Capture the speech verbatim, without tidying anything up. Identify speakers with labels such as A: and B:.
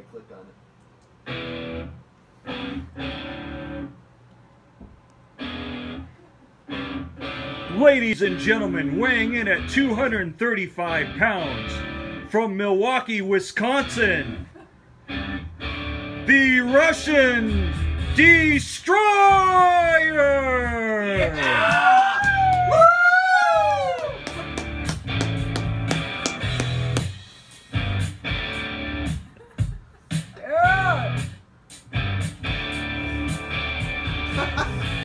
A: I clicked on it.
B: Ladies and gentlemen, weighing in at two hundred thirty-five pounds, from Milwaukee, Wisconsin, the Russian Destroyer!